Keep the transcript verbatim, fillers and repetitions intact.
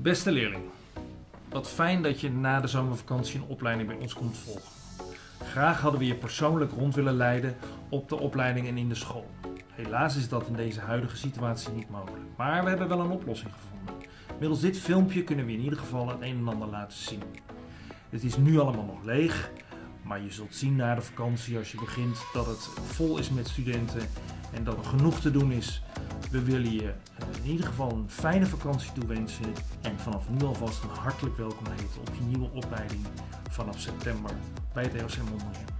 Beste leerling, wat fijn dat je na de zomervakantie een opleiding bij ons komt volgen. Graag hadden we je persoonlijk rond willen leiden op de opleiding en in de school. Helaas is dat in deze huidige situatie niet mogelijk, maar we hebben wel een oplossing gevonden. Middels dit filmpje kunnen we in ieder geval het een en ander laten zien. Het is nu allemaal nog leeg, maar je zult zien na de vakantie als je begint dat het vol is met studenten en dat er genoeg te doen is. We willen je in ieder geval een fijne vakantie toewensen en vanaf nu alvast een hartelijk welkom heten op je nieuwe opleiding vanaf september bij het R O C Mondriaan.